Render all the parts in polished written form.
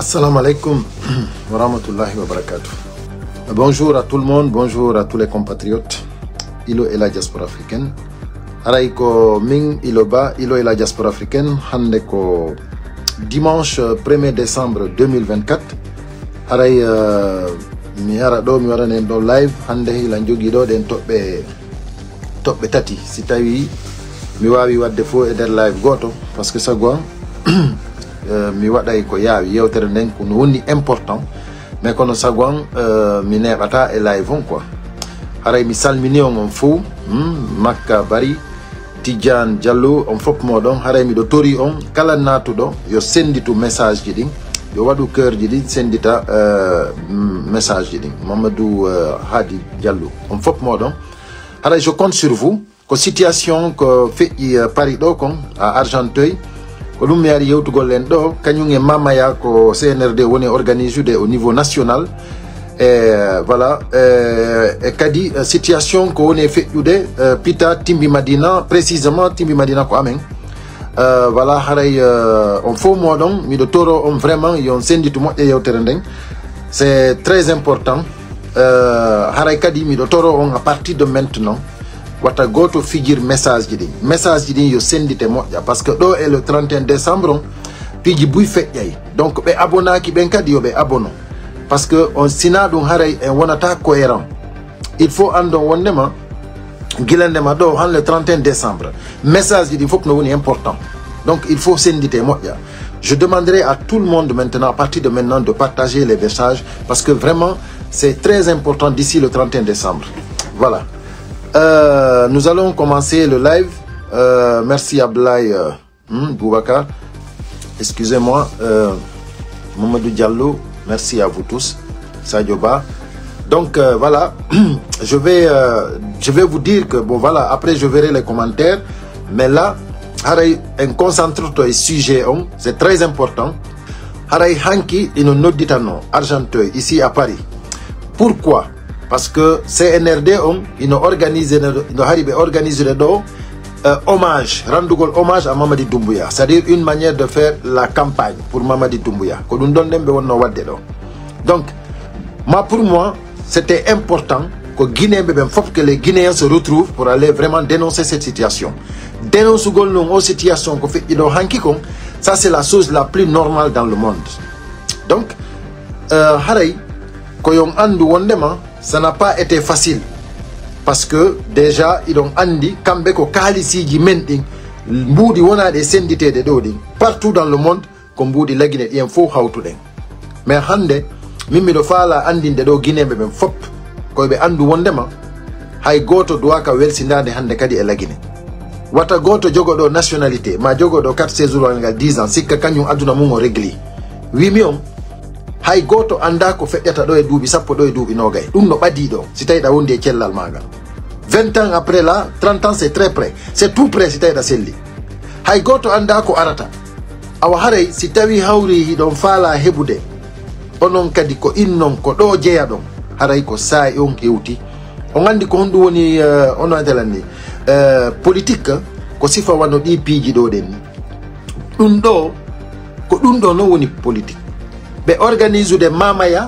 Assalamu alaikum wa rahmatullahi wa barakatuh. Bonjour à tout le monde, bonjour à tous les compatriotes. Ilo et la diaspora africaine. Araiko Ming Iloba, Ilo et la diaspora africaine. Hande ko dimanche 1er décembre 2024. Aray mi ara do mi wara nen do live hande hila jogi do den tobbe tati si tawi mi wawi wadde fo e der live goto parce que sagwa mi waɗay ko yaawi yewtere nden ko no woni important mais kono sagwan mi neɓata e live on quoi haray mi salmini on fou Makka Bari Tidiane Diallo on fop moɗon haray miɗo tori on kala natuɗo yo senditu message ji ɗin yo waɗu cœur ji ɗin sendita message ji ɗin Mamadou Hadi Diallo on fop moɗon haray je compte sur vous ko situation ko feƴƴi Paris ɗo kon à Argenteuil ko ɗum mi ari yewtugol en ɗo kañum e mamaya ko CNRD woni organisé au niveau national et voilà et kadi situation ko woni feƴƴude pita Timbi Madina précisément Timbi Madina ko amen voilà haray on fo moɗon miɗo toro on vraiment yon senditu moƴƴe yewtere nden c'est très important haray kadi miɗo toro on à partir de maintenant wata goto figure message ji ɗin yo sendite moƴƴa parce que ɗo est le 31 décembre piiji buy feƴƴay donc ɓe abonaki ɓen kadi yo ɓe abono parce que on sina ɗum haray en wonata cohérent il faut andon wondema guilandema ɗo han le 31 décembre message ji ɗin fof no woni important donc il faut sendite moƴƴa. Je demanderai à tout le monde maintenant à partir de maintenant de partager les messages parce que vraiment c'est très important d'ici le 31 décembre voilà. Nous allons commencer le live. Merci Ablaye Boubacar. Excusez-moi. Mamadou Diallo. Merci à vous tous. Sadio Ba. Donc voilà. Je vais vous dire que bon voilà. Après je verrai les commentaires. Mais là, haray un concentre sur sujet c'est très important. Haray Hanki ino noditano Argenteuil ici à Paris. Pourquoi? Parce que CNRD ils ont organisé hommage, rendre hommage à Mamadi Doumbouya. C'est-à-dire une manière de faire la campagne pour Mamadi Doumbouya. Donc, pour moi, c'était important que les Guinéens se retrouvent pour aller vraiment dénoncer cette situation. Dénoncer une situation ça c'est la chose la plus normale dans le monde. Donc, haray koyong andu wondema ça n'a pas été facile parce que déjà ils ont andi kambe ko kalisiji men din mbudi wona de sendité de dodi partout dans le monde ko mbudi lagine en fo hawtuden mais hande mimmi do fala andinde do guinébe ben fop ko be andu wondema hay goto doa ka welsindade hande kadi e lagine wata goto jogodo nationalité ma jogodo carte séjour ngal 10 ans sikka kanyum aduna mum o régli wi mi on hay goto anda ko feƴƴata ɗo e duuɓi sappo ɗo e duuɓi nogay ɗum no ɓadi ɗo si tawi ɗa wondi e cellal magal 20 ans après là 30 ans c'est très près c'est tout près si tawi ɗa selli hay goto anda ko arata awa haray si tawi hawri hiɗon faala heɓude onon kadi ko innon ko ɗo jeeya ɗon haray ko saayi on hewti on andi ko honɗum woni ono adelanni politique ko sifa wano ɗi piiji ɗo ɗen ni ɗum ɗo ko ɗum ɗo non woni politique ɓe organise de mamaya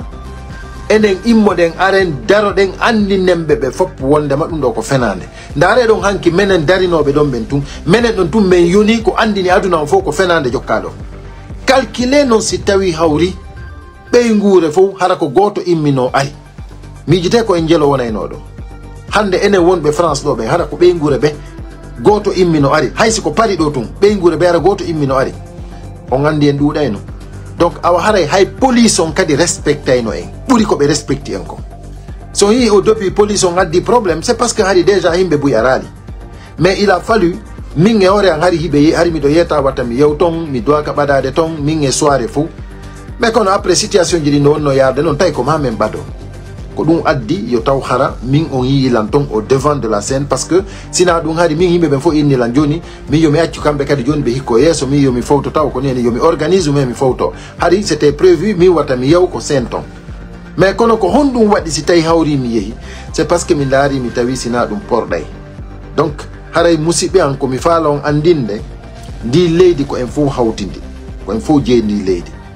enen immoɗen aren daroɗen andinemɓe ɓe fop wondema ɗum ɗo ko fenade ndaare ɗon hanki menen darinoɓe ɗon ɓen tum menen ɗon tum min yoni ko andini aduna o fof ko fenade jokkaɗo calcule noon si tawi hawri ɓey guure fof hara ko goto immino ari miijite ko en jeelo wonaynoɗo hande enen wonɓe France ɗo ɓe hara ko ɓey guure ɓe goto immino ari haysi ko Paris ɗo tum ɓey guure ɓe hara goto immino ari on andi en ɗuuɗayno donc awa haray hay police on kadi respectayno en ɓuri ko ɓe respecti en ko so yi au depuis police on addi problème c'est parce que hari déjà yimɓe buy arali mais il a fallu min e ore an hari hiɓe hari miɗo yetta watta mi yew ton mi dowa ka ɓadade ton min e soirée fou mais kono après situation ji ɗi no wonno yarde noon tawi ko ma men ɓado ko ɗum addi yo taw hara min on yiilan ton au devant de la scène parce que sina ɗum hari min yimɓe ɓen fof innilan joni min yomi accu kamɓe kadi joni ɓe hikko yesso min yomi fawto taw ko neni yomi organise mais mi fawto hari c'était prévu min watta mi yew ko scène ton mais kono ko honɗum waɗi si tawi hawri mi yeehi c'est parce que mi laari mi tawi sina ɗum porɗay donc haray musidɓe an komi faala on andinde ndi leydi ko en fof hawtindi ko en fof jeeyi ndi leydi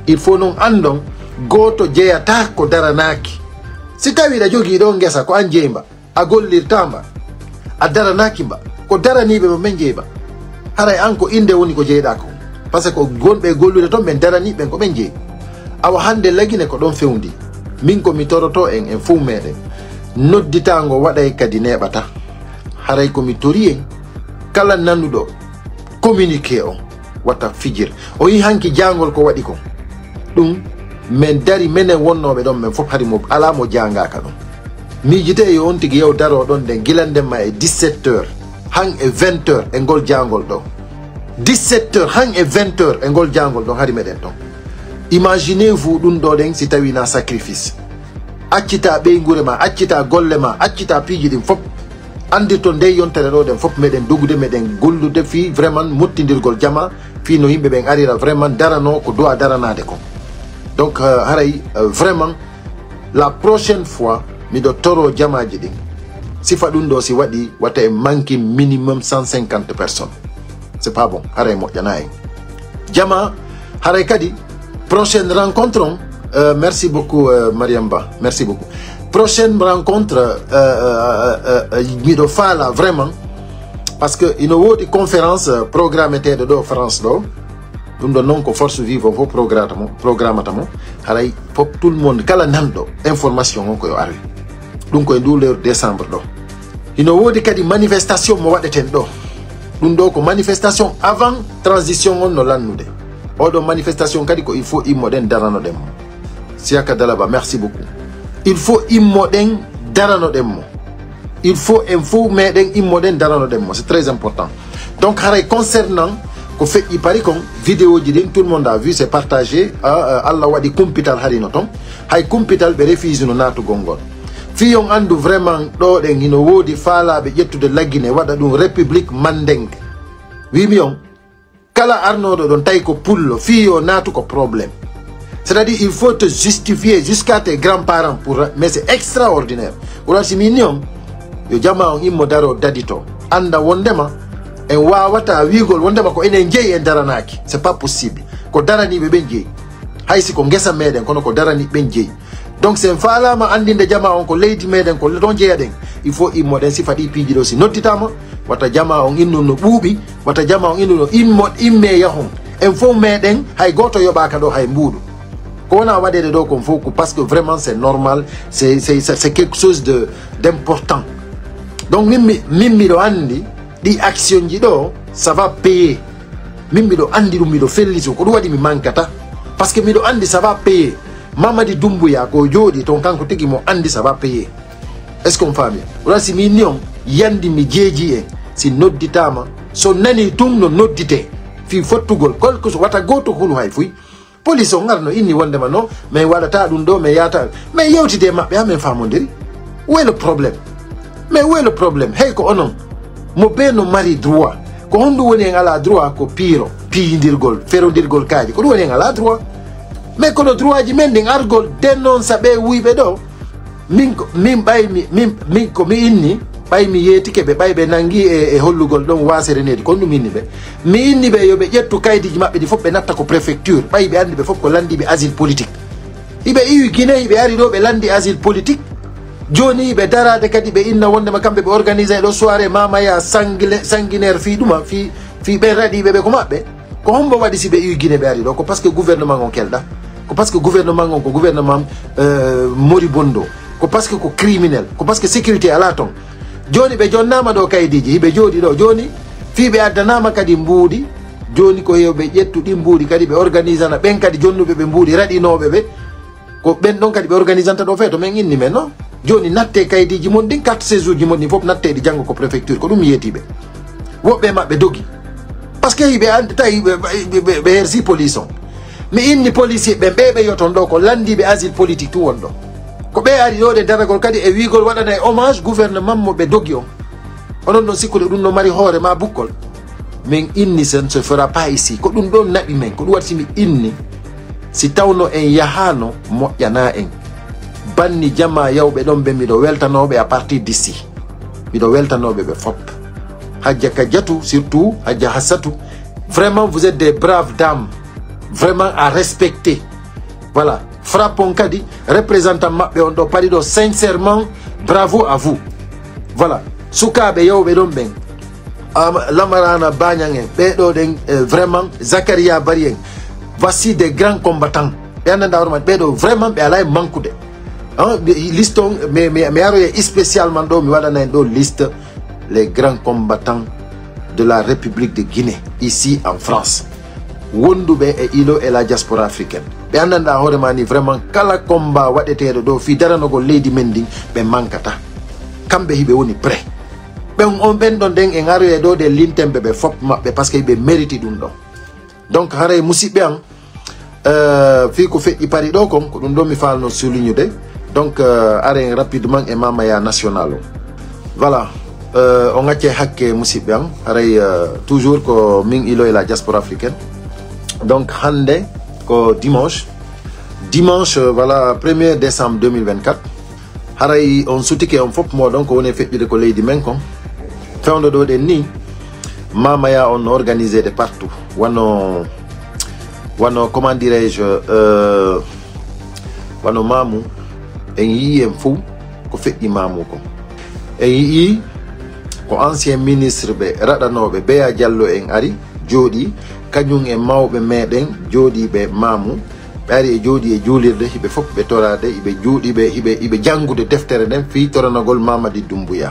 il faut non andon goto jeyata ko daranaki si tawi da jogi do ngesa ko an jeyba a gollirtamba a daranaki ba ko daranibe mo men jeyba haray anko inde woni ko jeyda ko parce que gonbe gollude ton ben daranibe ko ben jeyi awa hande lagine ko don fewndi min ko mi toroto en fu meden nodditango waday kadi nebata haray ko mi tori en kala nandudo communiquer on wata fijir o yi hanki jangol ko wadi ko dum men dari menen wonnobe don men fop hari mo ala mo janga ka don mi jite yo on tigi yow daro don den gilande ma e 17h hang e 20h e gol jangol do 17h hang e 20h e gol jangol do hari meden ton imaginez-vous dum do den si tawi na sacrifice accita be ngurema accita gollema accita pijidin fop andi to ndey yontere do den fop meden dogude meden gollude fi vraiment mottindirgol jama fi no yimbe ben arira vraiment darano ko do daranade ko donc haray vraiment la prochaine fois mi do toro jamaji din sifa dum do si wadi wata e manki minimum 150 personnes c'est pas bon haray mo jana en jama haray kadi prochaine rencontre merci beaucoup Mariam Ba merci beaucoup prochaine rencontre mi do fala vraiment parce que ino wodi conférence programmée de France do dum do non ko force vive fo programme tamo haray fop tout le monde kala nando information ko yo ari dum ko e douleur décembre do ino wodi kadi manifestation mo wadeten do dum do ko manifestation avant transition on no lannude odo manifestation kadi ko il faut immoden darano dem Siaka Dalaba merci beaucoup il faut immoden darano dem il faut info meden immoden darano dem c'est très important donc haray concernant ko fait il paraît comme vidéo ji tout le monde a vu c'est partagé Allah wadi compital harino ton hay compital be refuse no natu gongol fi yon andu vraiment do den hino wodi fala be jettude lagine wada dum république mandeng wi mi on kala arnodo don tay ko pullo fi yo natu ko problème c'est-à-dire il faut te justifier jusqu'à tes grands-parents pour mais c'est extraordinaire wala si minium yo jama on immo daro dadito anda wondema en wawata wigol wondema ko enen jeyi en daranaki c'est pas possible ko darani be ben jeyi haysi ko ngesa meden kono ko darani ben jeyi donc c'est falama andinde jama on ko leydi meden ko don jeyaden il faut immoden si fadi pijido si nodditama wata jama on innu no buubi wata jama on innu no imme yahon en fo meden hay goto yobaka do hay mbudu ko wona wadede do ko fo ko parce que vraiment c'est normal c'est quelque chose de d'important donc mimmi do andi di action ji do ça va payer mimmi do andi dum mi do fellito ko do wadi mi mankata parce que mi do andi ça va payer Mamadi Doumbouya ko jodi ton kanko tigi mo andi ça va payer est-ce qu'on fait bien wala si mi nion yandi mi jeji en si nodditama so nani tum no noddite fi fottugol kolko so wata goto hulu hay fuy police on ngarno inni wonde ma no mais wadata dum do mais yata mais yewtide mabbe amen famondiri où est le problème mais où est le problème hey ko onon mo beno mari droit ko hondu woni ngala droit ko piro piindirgol ferondirgol kaaji ko woni ngala droit mais ko no droit ji men ding argol denon sabe wiibe do min bay min ko mi inni bay mi yetike be bay be nangi e hollugol don wasere nedi ko dum inni be mi inni be yo be jettu kaydiji mabbe di fop be natta ko préfecture bay be andi be fop ko landi be asile politique ibe iwi Guinée be ari do be landi asile politique joni be darade kadi be inna wonde ma kambe be organiser do soirée mama ya sanguinaire fi duma fi be radi be ko mabbe ko hombo wadi si be iwi Guinée be ari do ko parce que gouvernement on kelda ko parce que gouvernement on ko gouvernement moribondo ko parce que ko criminel ko parce que sécurité ala ton joni be jonnama do kaydiji be jodi do joni fi be addanama kadi mbuudi joni ko hewbe ƴettu di mbuudi kadi be organisana ben kadi jonnube be mbuudi radinobe be ko ben don kadi be organisanta do feto men inni men no joni natte kaydiji mon din carte séjour ji mon ni fop natte di jango ko préfecture ko dum yetibe wobbe mabbe dogi parce que be ande tay be hersi police on mais inni policier be yoton do ko landi be asile politique tu wondo ko be ari do de daragol kadi e wigol wadana hommage gouvernement mo be dogi on onon non sikkude dum no mari hoore ma bukkol men inni sen se fera pas ici ko dum don nabi men ko dum warti mi inni si tawno en yahano mo yana en banni jama yawbe don be mi do weltanobe à partir d'ici mi do weltanobe be fop hajja kajatu surtout hajja hasatu vraiment vous êtes des braves dames vraiment à respecter voilà frappons kadi représentant mabbe on do pari do sincèrement bravo à vous voilà sukabe yowbe don ben Lamarana Banyange bedo den vraiment Zakaria Barien voici des grands combattants bedo vraiment be alay mankude liston mais aroye spécialement do mi wadana do liste les grands combattants de la République de Guinée ici en France wondube e ilo et la diaspora africaine be andanda horemani vraiment kala combat wadetedo do fi daranogo leydi mending be mankata kambe hibe woni prêt ben on ben don den en aroye do de lintembe be fop mabbe parce que be mérite dum do donc haray musibbe am fi ko fe pari do kon ko dum do mi falno souligner donc arrêt rapidement et mamaya national voilà on a hakke musibbe am haray toujours ko min ilo et la diaspora africaine donc hande ko dimanche voilà 1er décembre 2024 haray on soutike on fop mo donc on est fait de ko leydi men kon fewndo do de ni mamaya on organisé de partout wano comment dirais-je wano mamu en yi en fou ko feƴƴi mamu ko en yi ko ancien ministre be radanobe Beya Diallo en ari jodi kanyum e mawbe meden jodi be mamu bari e jodi e julirde hibe fop be torade ibe judi be ibe jangude deftere den fi toranagol Mamadi Doumbouya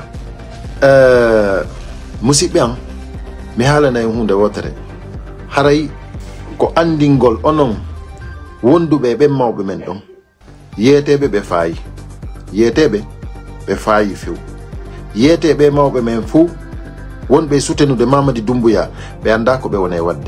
musibbe am mi halana e hunde wotere haray ko andingol onon wondube be mawbe men don yetebe be faayi yetebe be faayi few yetebe mawbe men fu wonbe soutenude Mamadi Doumbouya be anda ko be wona e wadde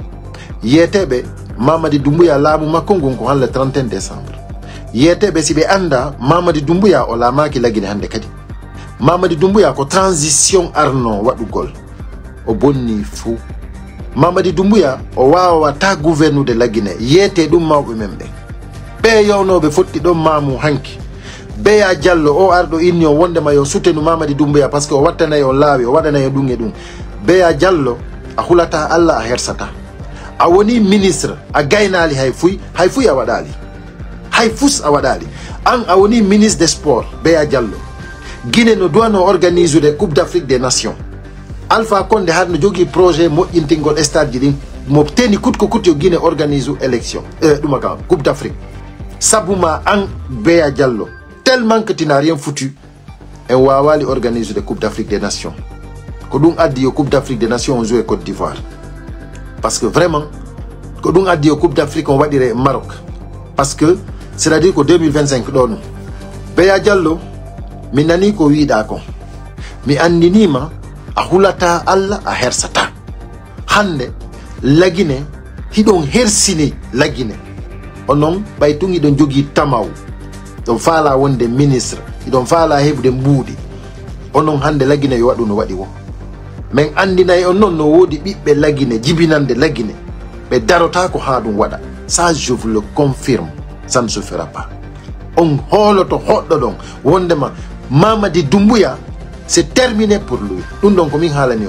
yetebe Mamadi Doumbouya laamu makko ngon ko halle 31 décembre yetebe sibe anda Mamadi Doumbouya o laamaki lagine hande kadi Mamadi Doumbouya ko transition arno wadugol o bonni fu Mamadi Doumbouya o wawa ta gouvernude lagine yete dum mawbe membe be yownobe fotti do mamu hanki Beya Diallo o ardo inni o wonde ma yo soutenu Mamadi Doumbouya parce que o wattana yo laawi o wadana yo dum e dum Beya Diallo a hulata Allah a hersata a woni ministre a gaynali hay fuy a wadali hay fus a wadali an a woni ministre des sports Beya Diallo Guinée no doit organiser des Coupe d'Afrique des Nations Alpha Condé har no jogi projet mo intingol stade din mo teni kutko yo Guinée organise élection duma ka Coupe d'Afrique sabuma an Beya Diallo tellement que tu n'as rien foutu et wawali organise des Coupe d'Afrique des Nations ko dum addi yo Coupe d'Afrique des Nations on joue Côte d'Ivoire parce que vraiment ko dum addi yo Coupe d'Afrique on wadire Maroc parce que c'est-à-dire que 2025 don Beya Diallo mi nani ko wiida ko mi andinima a hulata Allah a hersata hande lagine hidon hersini lagine onon baytungi don jogi tamaw don fala wonde ministre idon fala hebde mbuudi onon hande lagine yo wadu no wadi wo men andinay on non no wodi bibbe lagine jibinande lagine be darota ko ha dum wada ça je vous le confirme ça ne se fera pas on holoto hoddo don wondema Mamadi Doumbouya c'est terminé pour lui dum don ko min halani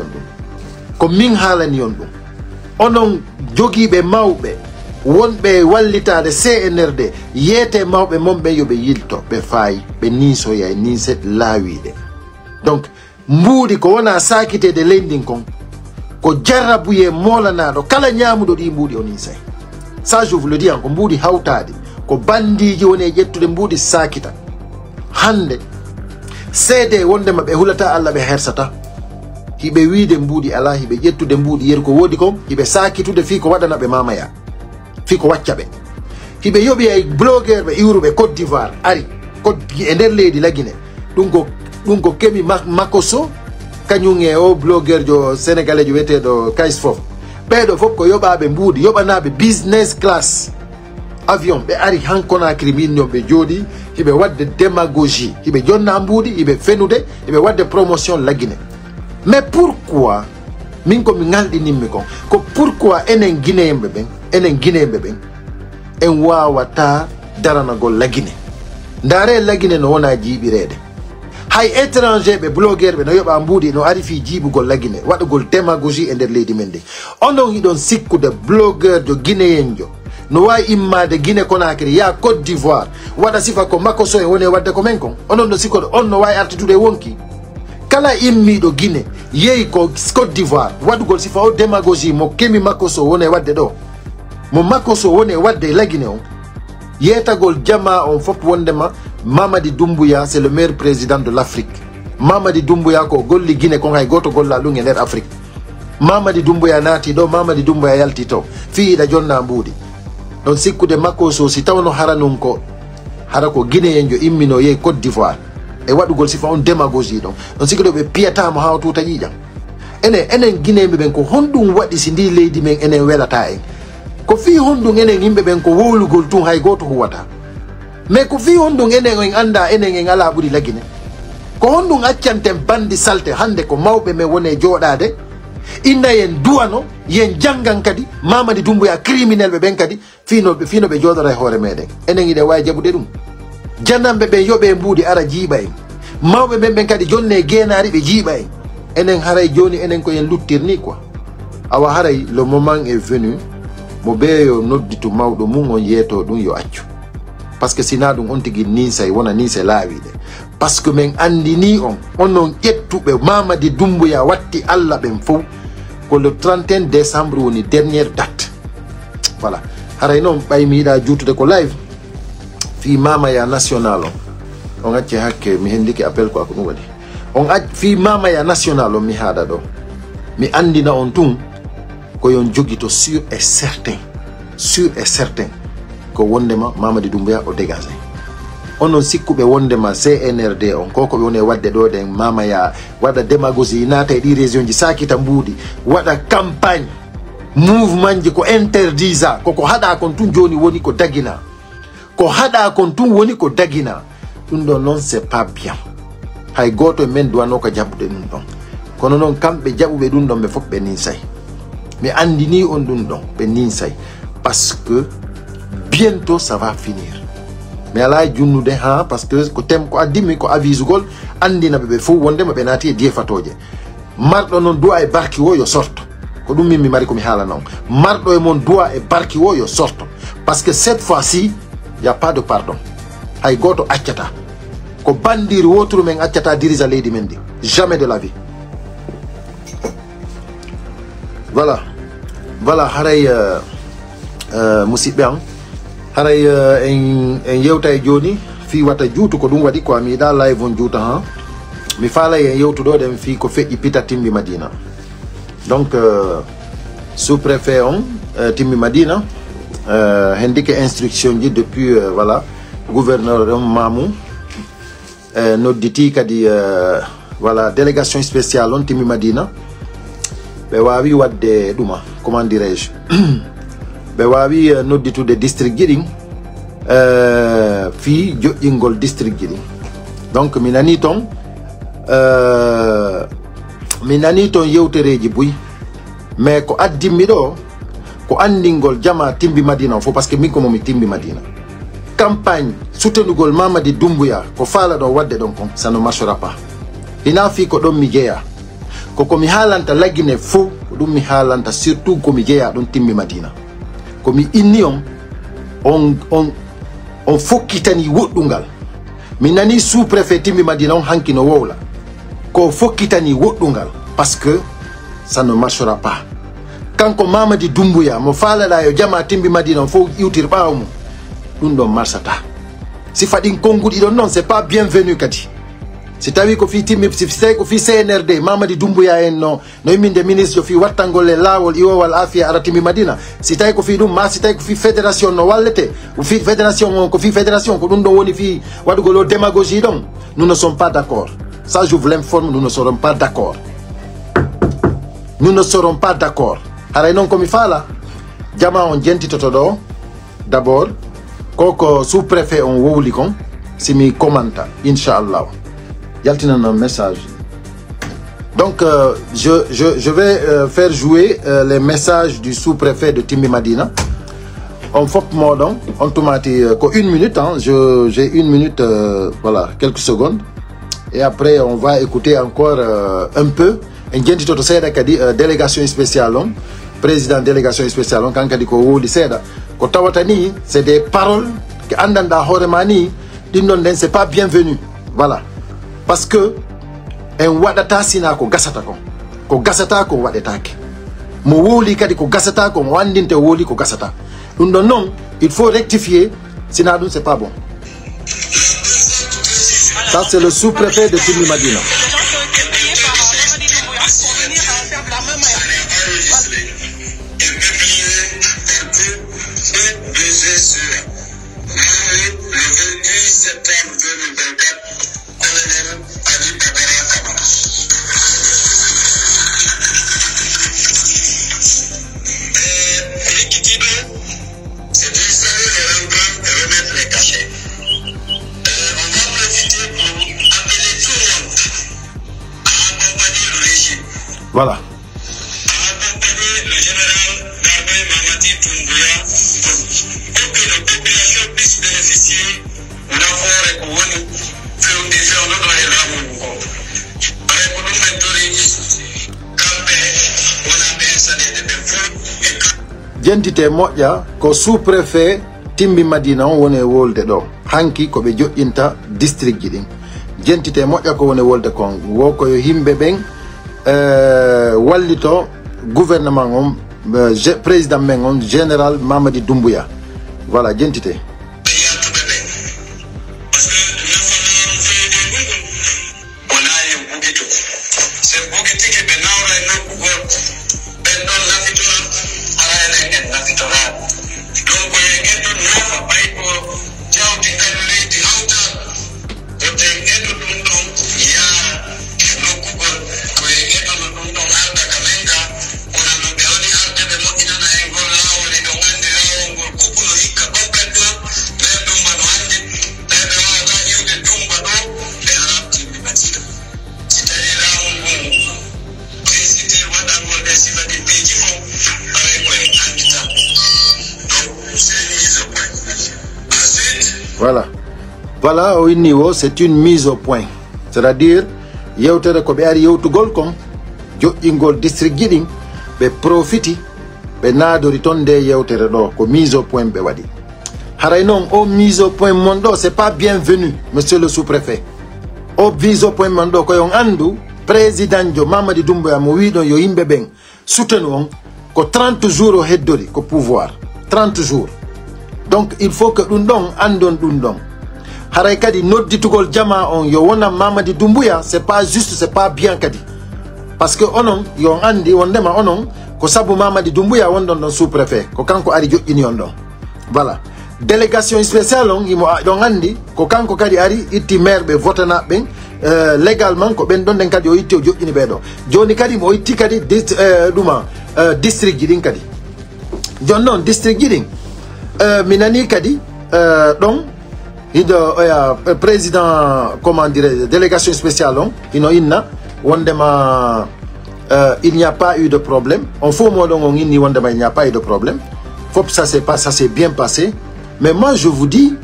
on dum onon jogibe mawbe wonbe wallitade CNRD yete mawbe mombe yobe yilto be fay be niso yay ni set lawide donc mbuudi ko wona sakite de lending kon ko jarrabuye molanado kala nyaamudo di mbuudi oni say ça je vous le dis encore mbuudi hawtade ko bandiji woni jettude mbuudi sakita hande seede wonde mabbe hulata Allah be hersata hibe wiide mbuudi ala hibe jettude mbuudi yer ko wodi ko hibe sakitude fi ko wadana be mamaya fi ko waccabe hibe yobi ay blogger be iwrube Côte d'Ivoire ari ko e der leydi lagine dum ko kemi makoso kanyunge o blogger jo sénégalais jo wete do kais fof bedo fop ko yobabe mbuudi yobanabe business class avion be ari hankona criminal be jodi hibe wadde démagogie hibe jonna mbuudi hibe fenude hibe wadde promotion lagine mais pourquoi min ko mi ngaldi nimmi ko pourquoi enen guinéembe ben en wawata daranagol lagine ndare lagine no wona jibirede hay étranger be blogger be no yoba mbuudi no ari fi jibugol lagine wadugol démagogie e der leydi mende onon hidon sikkude blogger jo guinéen jo no wa imma de Guinée Conakry ya Côte d'Ivoire wada sifa ko makoso e woni wadde ko men kon onon no siko on no way artitude wonki kala immi do Guinée yeyi ko Côte d'Ivoire wadugol sifa o démagogie mo kemi makoso woni wadde do mo makoso woni wadde la Guinée on yetagol jama on fop wondema Mamadi Doumbouya c'est le meilleur président de l'Afrique. Mamadi Doumbouya ko golli Guinée ko hay goto golla lungi nder Afrique. Mamadi Doumbouya naati do Mamadi Doumbouya yalti to fi da jonna mbudi. Don sikkude makko so si tawno haranum ko harako Guinée en jo immino ye Côte d'Ivoire e wadugol sifa on démagogie don. Don sikkude be piyata mo haw tuta yija. Enen Guinée be ben ko hondum wadi si ndi leydi men enen welata en. Ko fi hondum enen yimbe ben ko wowlugol tun hay goto huwata. Mais ko fi hondum enen en anda enen en ala buri lagine. Ko hondum accantem bandi salte hande ko mawbe me wone jodade inna yen duwano yen jangan kadi Mamadi Doumbouya criminel be ben kadi fino be jodora e hore meden enen ide way jabude dum jannambe be yobe mbudi ara jiba en mawbe ben kadi jonne genari be jiba en enen haray joni enen ko yen luttirni quoi awa haray le moment est venu mo beyo nodditu mawdo mum on yeto dum yo accu parce que sina dum on tigi ni say wona ni say laawide parce que men andini on non ƴettube Mamadi Doumbouya watti Allah ben fo ko le 31 décembre woni dernière date voilà haray non bay mi da juutude ko live fi Mamaya national on acce hakke mi hendiki appel ko ko dum wadi on fi Mamaya national mi hada do mi andina on tun ko yon jogito sûr et certain ko wondema Mamadi Doumbouya o dégagé onon sikkube wondema CNRD on koko be woni wadde do den Mamaya wada démagogie nata e di région ji sakita mbudi wada campagne mouvement ji ko interdisa koko hada kon tun joni woni ko dagina ko hada kon tun woni ko dagina dum do non c'est pas bien hay goto men duwano ko jabbude dum don kono non kambe jabube dum don be fop be ninsay mi andini on dum don be ninsay parce que bientôt ça va finir. Mais ala junnude ha parce que ko tem ko addimi ko avise gol andina be fu wonde be nati e die fatoje mardo non doa e barki wo yo sorto ko dum mi mari ko mi hala non mardo e mon doa e barki wo yo sorto parce que cette fois-ci y a pas de pardon hay goto accata ko bandiri wotru men accata dirija leydi men di jamais de la vie. Voilà haray musibbe am haray en yewta e joni fi wata juutu ko dum wadi ko mi da live on juuta ha mi fala en yewtu do dem fi ko feƴƴi pita timmi Madina donc sous-préfet on timmi Madina hendike instruction ji depuis voilà gouverneur Mamou nodditi kadi voilà délégation spéciale on timmi Madina be wawi wadde duma comment dirais-je be wawi nodditude district Gidding fi joƴƴingol district Gidding donc mi nani ton yewtereji buy mais ko addimmi ɗo ko andingol jama timbi Madina fo parce que min ko momi timbi Madina campagne soutenugol Mamadi Doumbouya ko fala ɗo wadde ɗon kon ça ne marchera pas ina fi ko ɗon mi jeeya ko mi haalanta laggine fo ko ɗum mi haalanta surtout ko mi jeeya ɗon timbi Madina komi inni on fokkitani woɗɗungal mi nani sous-préfet timmi Madina on hanki no wowla ko fokkitani woɗɗungal parce que ça ne marchera pas kanko Mamadi Doumbouya mo faalaɗa yo jama timbi Madina on fof iwtir ɓaawo mum ɗum ɗon marsata si faɗin konguɗi ɗon noon c'est pas bienvenu kadi si tawi ko fi timmi si tawi ko fi CNRD Mamadi Doumbouya en no yimminde ministre jo fi wattangol e laawol iwowal afiya ara timmi Madina si tawi ko fi ɗum ma si tawi ko fi fédération no wallete fi fédération on ko fi fédération ko ɗum ɗon woni fi waɗugol o démagogie ɗon nous ne sommes pas d'accord ça je vous l'informe nous ne serons pas d'accord haray noon komi faala jama on jentitoto ɗo d'abord koko sous-préfet on wowli kon simi commenta inchallah yaltinan un message donc je vais faire jouer les messages du sous-préfet de Timbi Madina on fop modon on tomati ko 1 minute hein, j'ai 1 minute voilà quelques secondes et après on va écouter encore un peu en jentitoto seeɗa kadi délégation spéciale on président délégation spéciale on kankadi ko wowli seeɗa ko tawatani c'est des paroles que andanda horemani dinnon den c'est pas bienvenu. Voilà, parce que en wadata sina ko gasata ko wadetake mo woli kadi ko gasata ko wandinte woli ko gasata dum don non il faut rectifier sinon c'est pas bon. Ça c'est le sous-préfet de Timbi Madina. Voilà. Accompagner le général d'armée Mamadi Doumbouya pour que la population puisse bénéficier de l'apport et pour faire des gens dans les rames. Avec le mentoring, on a installé des infos. Jentite moƴƴa ko sous-préfet Timbi Madina on woni wolde ɗo hanki ko ɓe joƴƴinta district ji ɗin. Jentite moƴƴa ko woni wolde kon wo koyo yimɓe ɓen wallito gouvernement on président men on général Mamadi Doumbouya. Voilà, jentite. Voilà, au niveau, c'est une mise au point. C'est-à-dire, yewtere ko be ari yewtugol kom jo'ingol district gidin be profiti be nadori ton de yewtere do ko mise au point be wadi. Haray non o mise au point mondo c'est pas bienvenu, monsieur le sous-préfet. O mise au point mondo ko yon andu président jo Mamadi Doumbouya mo wido yo yimbe ben soutenu on ko 30 jours o heddori ko pouvoir 30 jours. Donc il faut que dum don andon dum don. Haray kadi nodditugol jama on yo wona Mamadi Doumbouya c'est pas juste, c'est pas bien kadi, parce que onon yo andi wondema onon ko sabu Mamadi Doumbouya wondon don sous-préfet ko kanko ari joƴƴini on don. Voilà, délégation spéciale on imo don andi ko kanko kadi ari itti maire be votana ben légalement ko ben don den kadi o itti o joƴƴini be do joni kadi mo itti kadi district ji din kadi jon non district ji din minani kadi don hido président comment dire délégation spéciale on ino inna wondema il n'y a pas eu de problème. On faut moi donc on inni wondema il n'y a pas eu de problème. Faut que ça s'est bien passé. Mais moi je vous dis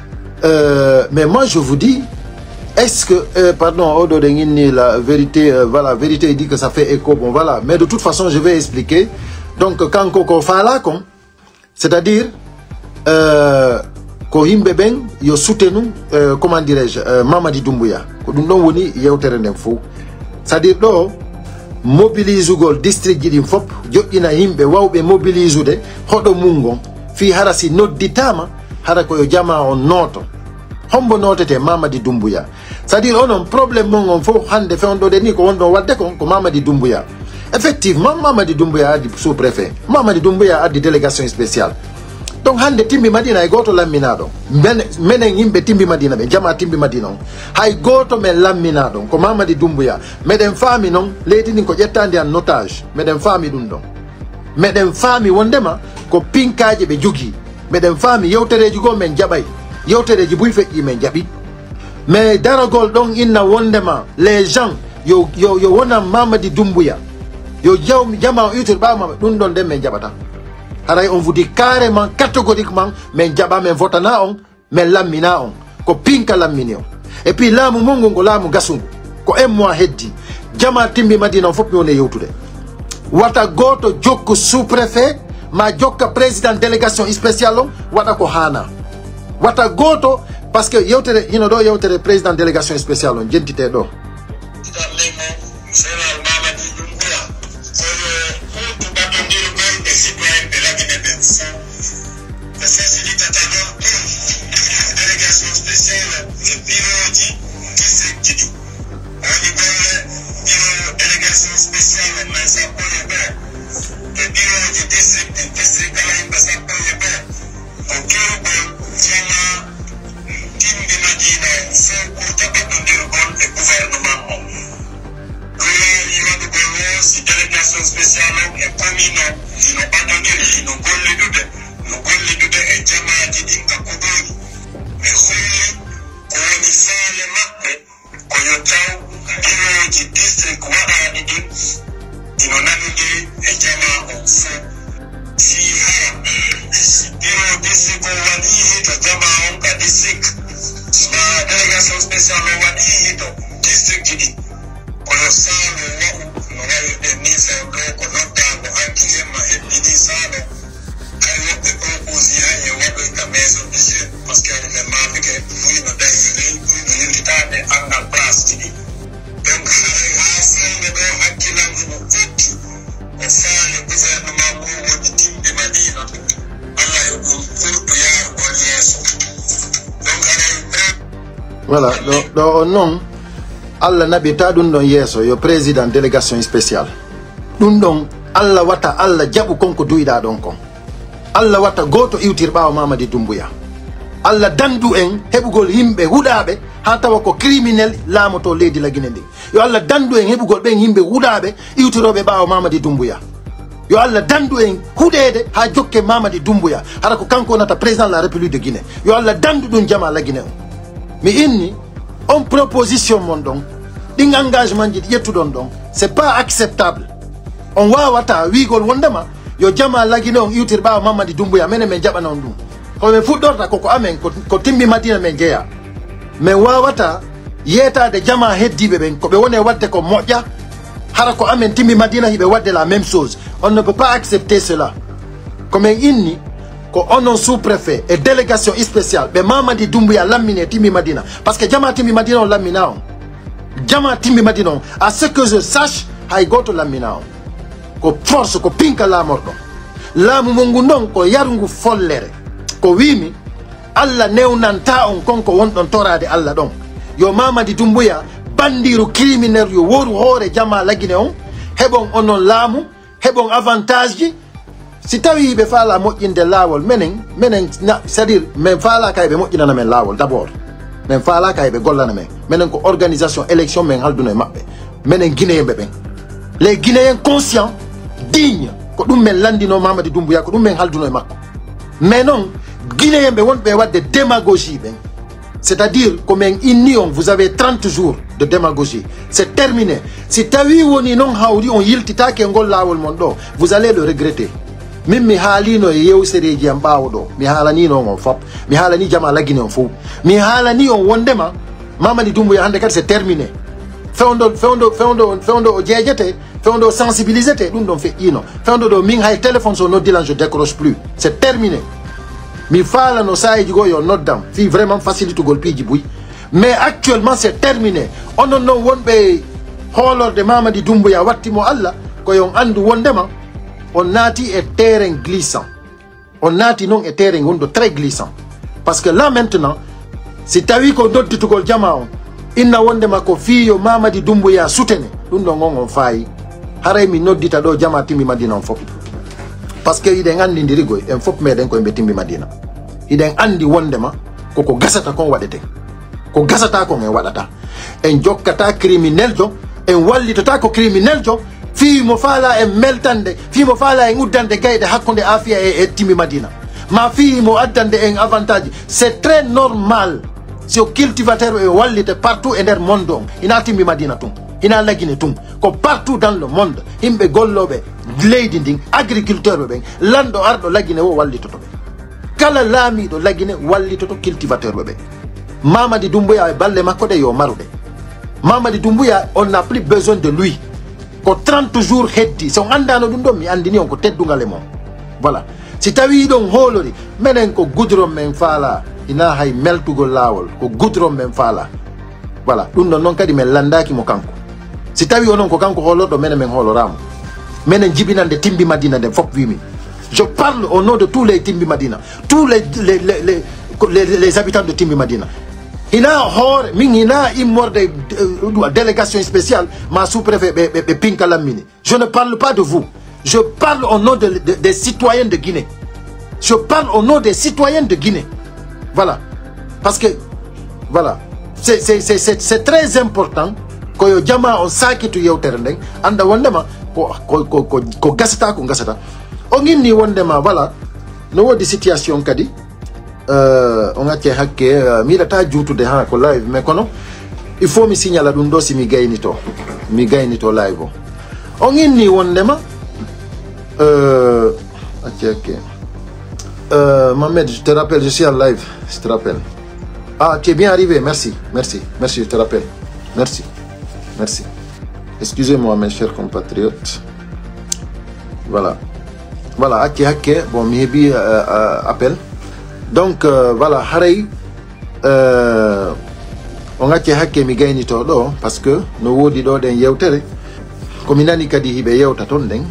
est-ce que pardon Odo de inni la vérité voilà, vérité il dit que ça fait écho, bon voilà, mais de toute façon je vais expliquer. Donc quand koko fala kom, c'est-à-dire ko himbe ben yo soutenu comment dirais-je Mamadi Doumbouya ko dum don woni yewtere nden fo, c'est-à-dire do mobilise gol district ji fop joƴƴina himbe wawbe mobilisude hodo mungon fi harasi nodditama hara ko yo jama on noto hombo notete Mamadi Doumbouya, c'est-à-dire onon problème mon fo hande fewndo de ni ko wondo wadde ko Mamadi Doumbouya. Effectivement Mamadi Doumbouya adi sous-préfet, Mamadi Doumbouya adi délégation spéciale. Donc hande Timbi Madina e goto lamminado menen yimɓe Timbi Madina ɓe jama Timbi Madina on hay goto men lamminado ko Mamadi Doumbouya. Meɗen faami noon leydi ndin ko ƴettandi en otage, meɗen faami ɗum ɗon, meɗen faami wondema ko pinkaji ɓe jogui, meɗen faami yewtereji goo men jaɓay, yewtereji buy feƴƴi men jaɓi, mais daragol ɗon inna wondema les gens yo wona Mamadi Doumbouya yo jama o utir ɓawmaɓe ɗum ɗon nden men jaɓata. Haray on vous dit carrément catégoriquement men jaba men votana on men lammina on ko pinka lammini on. Et puis laamu mongo ngo laamu gasungu ko un mois heddi jama Timbi Madina on fop mi woni yewtude wata goto jokku sous-préfet ma jokka président délégation spéciale on wata ko hana wata goto parce que yewtere ino do yewtere président délégation spéciale on jentite do délégation spéciale délégation spéciale mais ça peut le faire le bureau du district ça peut le faire ok tiana team de Madina c'est pour t'abandonner le gouvernement il va de si délégation spéciale est promis non ils n'ont pas donné ils n'ont pas le doute et Jama dit dinka kudoni mais khuli ko ni sale mappe ko yotaw bureau du district wada didi ino nanudi e Jama on fo si ha bureau district wadi hito Jama on ka district ma délégation spéciale wadi hito district didi ko yo sale wa no wayo de ni se do ko nota ko hankile ma e didi sale de proposer à maison monsieur parce que le marque que vous nous donnez une unité en place donc c'est le bon hakila vous tout et ça le gouvernement pour le team de Madina Allah yo pour tout yar bon yeso donc voilà do non Allah nabita dun don yeso yo président délégation spéciale dun don Allah wata Allah jabu konko duida don kon Allah wata goto iwtirɓawo Mamadi Doumbouya Allah dandu en heɓugol yimɓe huɗaɓe ha tawa ko criminel laamoto leydi la Guinée ndi yo Allah dandu en heɓugol ɓen yimɓe huɗaɓe iwtiroɓe ɓawo Mamadi Doumbouya yo Allah dandu en huɗede ha jokke Mamadi Doumbouya hara ko kanko wonata président de la République de Guinée yo Allah dandu ɗum jama la Guinée o mi inni on proposition mon ɗon ɗin engagement ji ɗi ƴettuɗon ɗon c'est pas acceptable on wawata wigol wondema yo jama lagine on iwtirɓawo Mamadi Doumbouya menen men jaɓana on ɗum komin fuɗɗorta koko amen ko timmi Madina men jeeya min wawata yetade jama heddiɓe ɓen koɓe woni wadde ko moƴƴa hara ko amen timmi Madina hiɓe wadde la même chose on ne peut pas accepter cela komin inni ko onon sous-préfet et délégation spéciale ɓe Mamadi Doumbouya lammine timmi Madina par ce que jama timmi Madina on lammina on jama timmi Madina on à ce que je sache hay goto lammina on ko force ko pinka lamorɗo laamu mo ngu non ko yarngu follere ko wimi Allah newnanta on konko wonɗon torade Allah ɗon yo Mamadi Doumbouya bandiru criminel yo woru hoore jama lagine on heɓon onon laamu heɓon avantage ji si tawi ɓe faala moƴƴinde laawol menen c'est à dire min faalaka ɓe moƴƴinana men laawol d' abord min faalaka ɓe gollana men menen ko organisation élection men halduno e maɓɓe menen guinéyemɓe ɓen les guinéens conscients digne ko ɗum men landino Mamadi Doumbouya ko ɗum men halduno e makko mais non guinéen ɓe wonɓe wadde démagogie ɓen c'est à dire ko men inni on vous avez 30 jours de démagogie c'est terminé si tawi woni noon hawri on yiltitake ngol lawol mon ɗo vous allez le regretter min mi haalino e yewsereji am ɓawo ɗo mi haalanino on fop mi haalani jama laggine on fof mi haalani on wondema Mamadi Doumbouya hande kadi c'est terminé fewndo o jeejete fewndo o sensibilisete ɗum ɗon feƴƴino fewndo ɗo min hay téléphone so noddilan je décroche plus c'est terminé mi falano sayiji go yo noddam fi vraiment facilitugol piiji buy mais actuellement c'est terminé onon noon wonɓe hoolorde Mamadi Doumbouya wattimo Allah ko yon andu wondema on naati e terrain glissant on naati noon e terrain wonɗo très glissant parce que là maintenant si tawi ko nodditugol jama on inna wondema ko fiyo Mamadi Doumbouya sutene ɗum ɗon on faayi haray mi noddita ɗo jama timmi Madina on fof par ce que iɗen andi ndirigoy en fof meɗen koye ɓe timmi Madina iɗen andi wondema koko gasata kon waɗete ko gasata kon en waɗata en jokkata criminel jo en wallitata ko criminel jo fiimo faala en meltande fiimo faala en uddande gayɗe hakkude Afia e timmi Madina ma fiimo addande en avantage c'est très normal so cultivateur e wallite partout e nder monde on ina timmi Madina tum ina lagine tum ko partout dans le monde himɓe golloɓe leydi ndin agriculteur ɓe ɓen lanɗo arɗo lagine o wallitoto ɓe kala laamiɗo lagine wallitoto cultivateur ɓe ɓe Mamadi Doumbouya e balle makko ɗe yo maruɗe Mamadi Doumbouya on n'a plus besoin de lui ko 30 jours heddi so on andano ɗum ɗon mi andini on ko teddugal e mon voilà si tawi ɗon hoolori minen ko goudron men faala ina hay meltugol laawol ko goudron men faala voilà ɗum ɗon noon kadi min landaki mo kanko si tawi onon ko kanko hoolorɗo minen min hooloramo minen jibinande Timbi Madina nden fof wimi je parle au nom de tous les Timbi Madina tous les habitants de Timbi Madina ina hoore min ina immorde délégation spéciale ma sous-préfet ɓe pinka lammini je ne parle pas de vous je parle au nom des citoyens de Guinée je parle au nom des citoyens de Guinée voilà parce que voilà c'est très important ko yo jama on sakitu yewtere nden anda wondema ko gasata ko gasata o ginni wondema voilà no wodi situation kadi on acce hakke mi yiɗata juutude ha ko live mais kono il faut mi signala ɗum ɗo si mi gaynito live o o ginni wondema acce hakke Mohamed, je te rappelle, je suis en live, je te rappelle. Ah, tu es bien arrivé, merci, je te rappelle. Merci. Excusez-moi, mes chers compatriotes. Voilà, ok, bon, maybe appel. Donc, voilà, Harry, on a hacké mi gagné todo parce que no wodi do den yewtere ko minani kadi hibe yewta ton den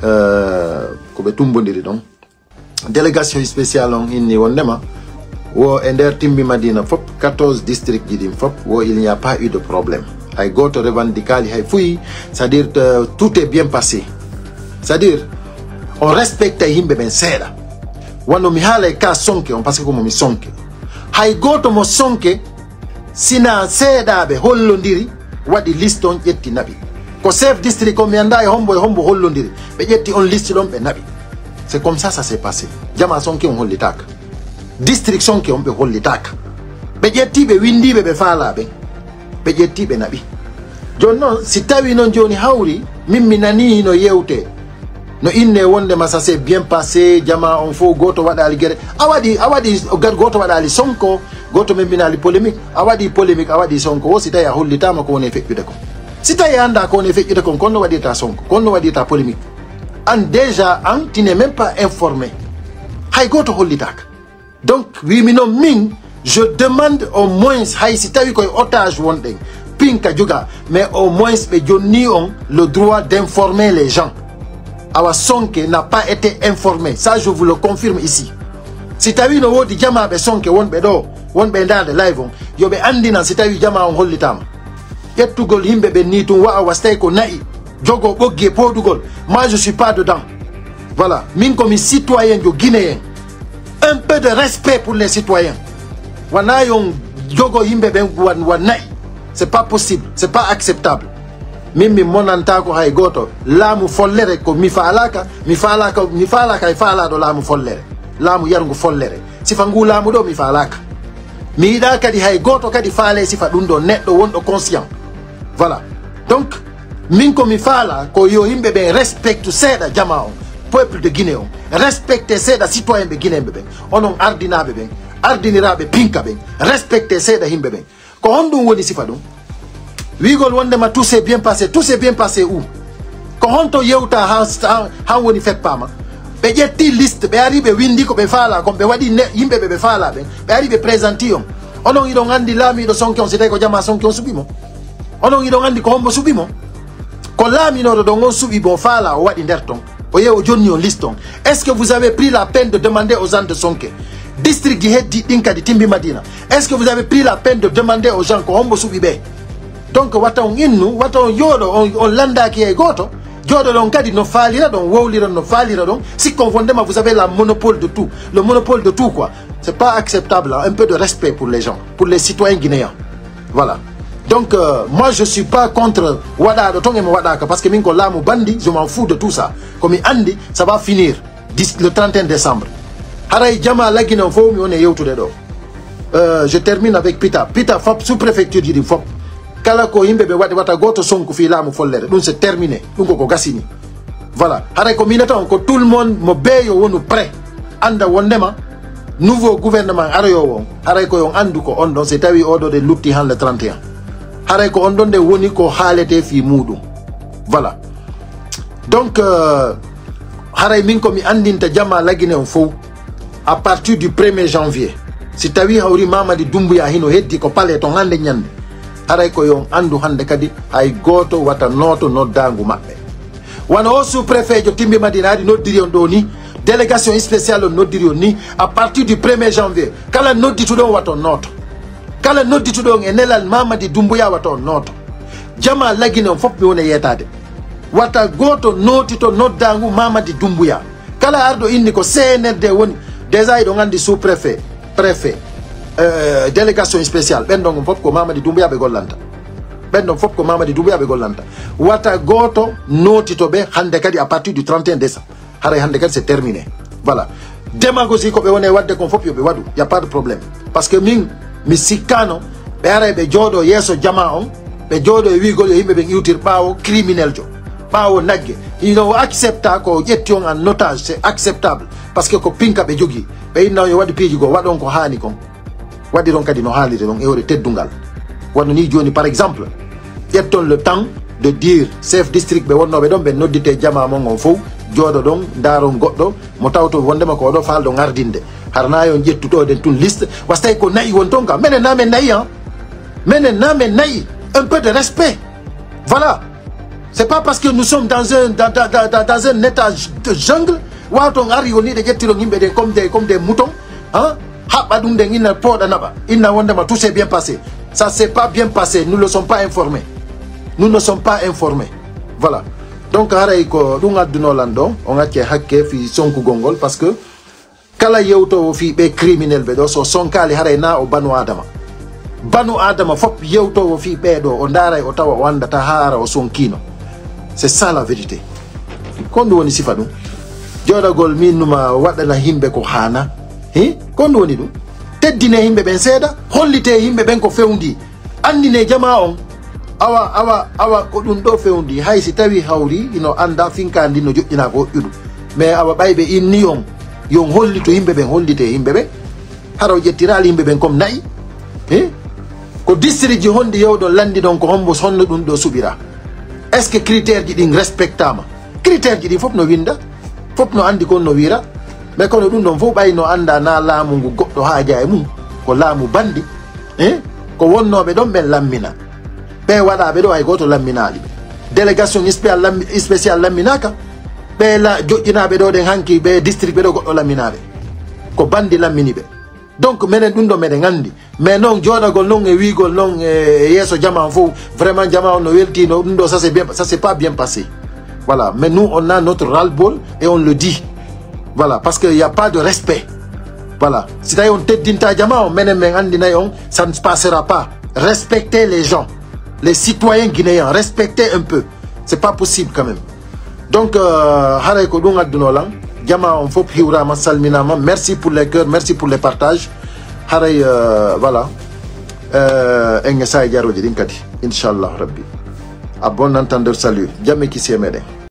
ko be tumbondiri don. Délégation spéciale on inni wondema wo ender Timbi Madina fop 14 districts jidim fop wo il n'y a pas eu de problème hay goto revendicali hay fuyi c'est-à-dire tout est bien passé c'est-à-dire on respecte himbe ben seeda wano mi haala ka sonke on parce que mo mi sonke hay goto mo sonke sina seedabe hollondiri wadi liste on ƴetti nabi ko chef district ko mi anda e hombo hollondiri be ƴetti on liste don be nabi. C'est comme ça s'est passé. Jama sonke on hollitak. District sonke on be hollitak. Be jetti be windi be faala be. Be jetti be nabi. Jonno si tawi non joni hawri mimmi nani no yewte. No inne wonde ma ça s'est bien passé jama on fo goto wada ali gere. Awadi goto wada ali sonko, goto membina ali polémique. Awadi polémique awadi sonko o si tawi hollitama ko woni feƴƴude ko. Si tawi anda ko woni feƴƴude ko konno wadita sonko, konno wadita polémique. And déjà, tu n'es même pas informé. Haïgoto holitak. Donc, oui, je demande au moins, si tu as eu otage, pinka juga, mais au moins, nous avons le droit d'informer les gens. Awa sonke n'a pas été informé. Ça, je vous le confirme ici. Si tu as eu une autre jama be sonke, won be nda de live, yo be andina si tu as eu jama on holitam. Yetu gol himbe be nitu wa awastay ko nai. Jogo Bogé Podugol, moi je suis pas dedans. Voilà, min comme citoyen du Guinéen. Un peu de respect pour les citoyens. Wanayon Jogo Himbe Ben Wanai. C'est pas possible, c'est pas acceptable. Mimi monantako hay goto, lamu follere ko mi falaka e fala do lamu follere. Lamu yarngu follere. Sifa ngu lamu do mi falaka. Mi ida kadi hay goto kadi faale sifa dum do neddo wondo conscient. Voilà. Donc min ko mi fala ko yo himbe be respecte seda jamao peuple de Guinée on respecte seda citoyen be Guinée be onon ardinabe be ardinirabe pinka be respecte seda himbe be ko hondum woni sifa dum wigol wonde ma tout s'est bien passé où ko honto yewta ha woni feppama be jetti liste be ari be windi ko be fala ko be wadi himbe be fala be ari be présenti on onon idon andi lami do sonki on sitay ko jama sonki on subimo onon idon andi ko hombo subimo ko lamino do ngon subi bon fala o wadi nderton o yew jonni on liston. Est-ce que vous avez pris la peine de demander aux gens de Sonke district di heddi dinka di Timbi Madina, est-ce que vous avez pris la peine de demander aux gens ko hombo subi be? Donc wata on innu wata on yodo on landa ki e goto jodo don kadi no falira don wowlira no falira don si confondément vous avez la monopole de tout, le monopole de tout quoi. C'est pas acceptable, hein? Un peu de respect pour les gens, pour les citoyens guinéens. Voilà. Donc moi je suis pas contre Wada de Tongem Wadaka parce que minko lamu bandi, je m'en fous de tout ça. Comme Andi, ça va finir le 31 décembre. Haray Jama Lagina Fomi on est yotu de do. Je termine avec Pita. Pita Fop sous-préfecture du Fop. Kalako Himbe Wata Goto Sonku fi lamu follere. Donc c'est terminé. Donc ko gasini. Voilà. Haray communauté on tout le monde mo beyo wonu prêt. Anda wondema nouveau gouvernement arayo won. Haray ko yon andu ko ondo c'est tawi odo de lutti han le 31. Haray ko ondon de woni ko halete fi mudum. Voilà. Donc haray min ko mi andinta jama lagine on fo à partir du 1er janvier si tawi hawri Mamadi Doumbouya hino heddi ko pale to hande nyande haray ko yon andu hande kadi hay goto wata noto noddangu mabbe wana o sous préfet jo timbi madinari noddiri on do ni délégation spéciale on noddiri on ni à partir du 1er janvier kala noddituɗon wato noto kala noddituɗon e nelal Mamadi Doumbouya wato noto jama lagine on fof mi wona yetade wata goto notito noddangu Mamadi Doumbouya kala ardo inni ko CNRD woni déjà iɗo gandi sous préfet préfet délégation spéciale ɓen ɗon fof ko Mamadi Doumbouya ɓe gollanta ɓen ɗon fof ko Mamadi Doumbouya ɓe gollanta wata goto notito ɓe hande kadi à partir du 31 décembre haray hande kadi c'est terminé voilà démagogie ko ɓe woni wadde kon fof yoɓe waɗu y a pas de problème parce que min mi sikkano ɓe aray ɓe jooɗo yeeso jama on ɓe jooɗo e wigol yo yimɓe ɓe iwtir ɓaawo criminel jo ɓaawo nagge ino accepta ko ƴetti on en otage c'est acceptable par ce que ko pinka ɓe jogui ɓe inna yo waɗi piiji goo waɗon ko haani kon waɗi ɗon kadi no haalire ɗon ewre teddungal wonno ni joni par exemple ƴetton le temps de dire chef district ɓe wonnoɓe ɗon ɓe noddite jama mon on fof jooɗo ɗon daaron goɗɗo mo tawto wondema ko oɗo falɗo ngardinde harna yon ƴettutoɗen tun liste wastay ko nayi won ton ka menen namen nayi han menen namen nayi un peu de respect voilà c'est pas parce que nous sommes dans un état de jungle waton ari woni de jettiro yimɓe ɗen comme des moutons hein haɓɓa ɗum ɗen inna pooɗa naɓa inna wondema tout s'est bien passé ça s'est pas bien passé nous ne sommes pas informés nous ne sommes pas informés voilà donc haray ko ɗum addunolan ɗo on acce hakke fi sonkugol ngol par ce que kala yewtowo fi ɓe criminel ɓe ɗo so sonkali haray na o banu adama fop yewtowo fi ɓeɗo o daaray o tawa o andata ha ara o sonkino c'est ça la vérité kon ɗum woni sifa ɗum joɗagol min numa waɗana himɓe ko hana kon ɗum woni ɗum teddine himɓe ɓen seeɗa hollite himɓe ɓen ko fewndi andine jama on awa ko ɗum ɗo fewndi hay si tawi hawri ino anda finkandi no joƴƴina ko hoƴƴuɗum mais awa ɓayɓe inni on yon hollito yimɓe ɓen hollite yimɓe ɓe hara o ƴettirali yimɓe ɓen comme nayyi ko district ji honɗi yewɗon landi ɗon ko hombo honno ɗum ɗo suɓira est ce que critère ji ɗin respectama critère ji ɗin fof no winda fof no andi kon no wira mais kono ɗum ɗon fof ɓay no anda na laamu ngu goɗɗo haaja e mum ko laamu bandi ko wonnoɓe ɗon ɓen lammina ɓe waɗaɓe ɗo hay goto lamminaɗi ɓe délégation spécial lamminaka ɓe joƴƴinaɓe ɗo ɗen hanki ɓe district ɓe ɗo goɗɗo lamminaɓe ko bandi lammini ɓe donc menen ɗum ɗo meɗen andi mais non joɗagol non e wigol non e yeeso jama fof vraiment jama on no weltino ɗum ɗo ça c'est pas bien passé voilà mais nous on a notre ras-le-bol et on le dit voilà parce que y a pas de respect voilà si tawi on teddinta jama on menen men andinayi on ça ne passera pas respectez les gens les citoyens guinéens respectez un peu c'est pas possible quand même donc haray ko ɗum addunolan jama on fof hiwrama salminama merci pour les cœurs merci pour les partages haray voilà en sa jaroji ɗin kadi inchallah rabbi a bon entendeur salut jamme kisi e meɗen